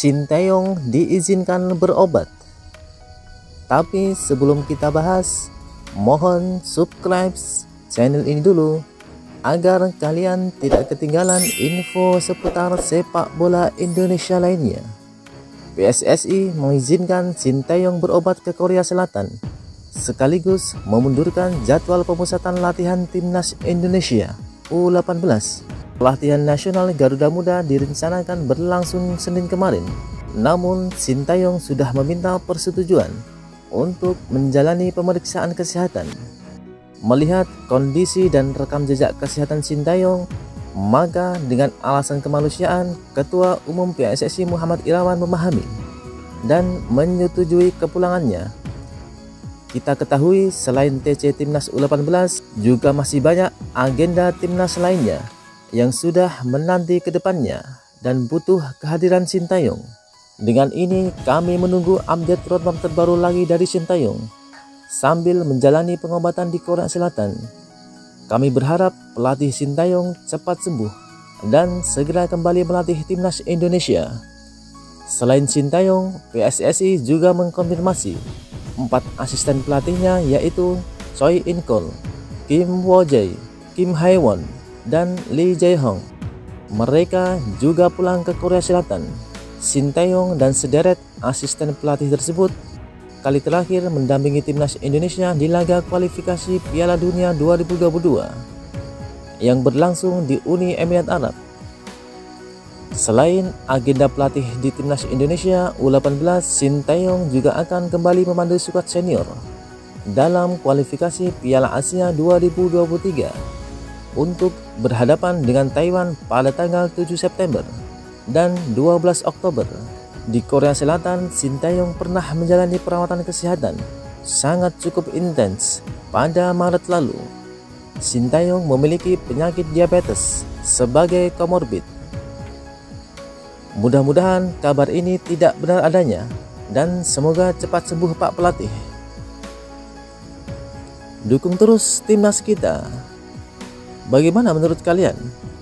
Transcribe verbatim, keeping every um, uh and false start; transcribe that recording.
Sinteyong diizinkan berobat. Tapi sebelum kita bahas, mohon subscribe channel ini dulu agar kalian tidak ketinggalan info seputar sepak bola Indonesia lainnya. P S S I mengizinkan Sinteyong berobat ke Korea Selatan, sekaligus memundurkan jadwal pemusatan latihan timnas Indonesia U delapan belas. Pelatihan nasional Garuda Muda direncanakan berlangsung Senin kemarin, namun Sinteyong sudah meminta persetujuan untuk menjalani pemeriksaan kesehatan. Melihat kondisi dan rekam jejak kesehatan Sinteyong, maka dengan alasan kemanusiaan, Ketua Umum P S S I Muhammad Irawan memahami dan menyetujui kepulangannya. Kita ketahui selain T C Timnas U delapan belas, juga masih banyak agenda timnas lainnya yang sudah menanti ke depannya dan butuh kehadiran Sinteyong. Dengan ini kami menunggu update roadmap terbaru lagi dari Sinteyong sambil menjalani pengobatan di Korea Selatan. Kami berharap pelatih Sinteyong cepat sembuh dan segera kembali melatih timnas Indonesia. Selain Sinteyong, P S S I juga mengkonfirmasi empat asisten pelatihnya, yaitu Choi In-kol, Kim Wo-jae, Kim Hae-won, dan Lee Jae-hong. Mereka juga pulang ke Korea Selatan. Sinteyong dan sederet asisten pelatih tersebut kali terakhir mendampingi timnas Indonesia di laga kualifikasi Piala Dunia dua ribu dua puluh dua yang berlangsung di Uni Emirat Arab. Selain agenda pelatih di timnas Indonesia U delapan belas, Sinteyong juga akan kembali memandu skuad senior dalam kualifikasi Piala Asia dua ribu dua puluh tiga untuk berhadapan dengan Taiwan pada tanggal tujuh September dan dua belas Oktober. Di Korea Selatan, Sinteyong pernah menjalani perawatan kesehatan sangat cukup intens pada Maret lalu. Sinteyong memiliki penyakit diabetes sebagai komorbid. Mudah-mudahan kabar ini tidak benar adanya dan semoga cepat sembuh Pak Pelatih. Dukung terus timnas kita. Bagaimana menurut kalian?